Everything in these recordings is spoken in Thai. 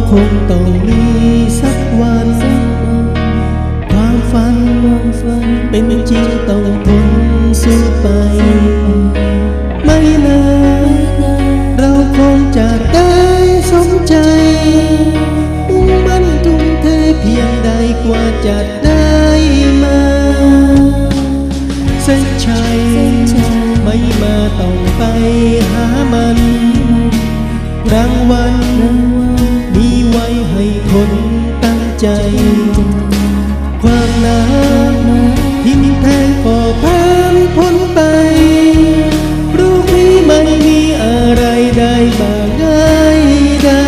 คงต้องมีสักวันความฝันเป็นจริงต้องทนสู้ไปไม่นานเราคงจะได้สมใจมุ่งมั่นทุ่มเทเพียงใดกว่าจะได้มาเส้นชัยไม่มาต้องไปหามันรางวัลมีไว้ให้คนตั้งใจความหนาทิ่มแทงก็ผ่านพ้นไปรูปนี้ไม่มีอะไรได้มาง่ายได้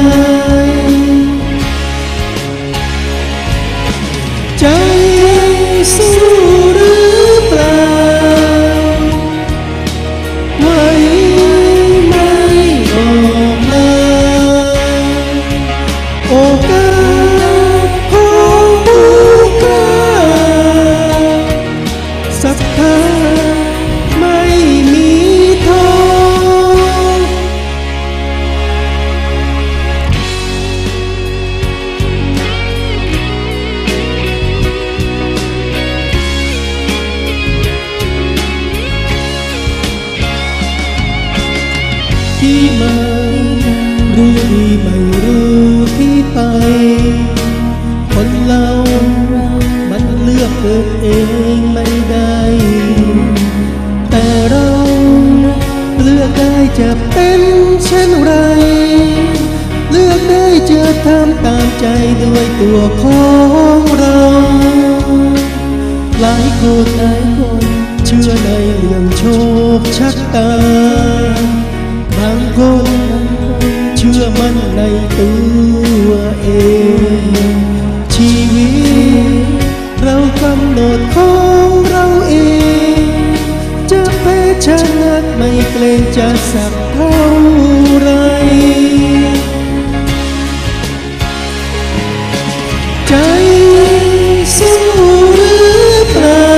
ใจสู้หรือเปล่าไหวไม่ออกมาโอกาสของผู้กล้าศรัทธาไม่มีท้อที่มารู้ดีไม่รู้ที่ไปคนเรามันเลือกเกิดเองไม่ได้แต่เราเลือกได้จะเป็นเช่นไรเลือกได้จะทำตามใจด้วยตัวของเราหลายคนเชื่อในเรื่องโชคชะตาบางคนเชื่อมั่นในตัวเองชีวิตเรากำหนดของเราเองจะแพ้ชนะไม่เกรงจะสักเท่าไรใจสู้หรือเปล่า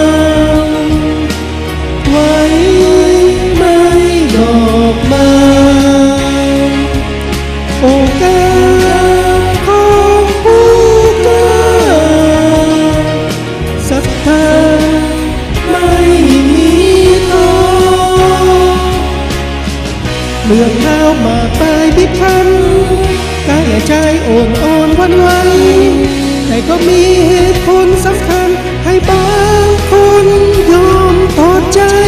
ไหวไม่ดอกไม้โอกาสของผู้กล้าศรัทธาไม่มีท้อเมื่อข้าวมากไปพิพันกายใจโอนอ่อนวันไหวแต่ก็มีเหตุผลสำคัญให้บางคนยอมถอดใจ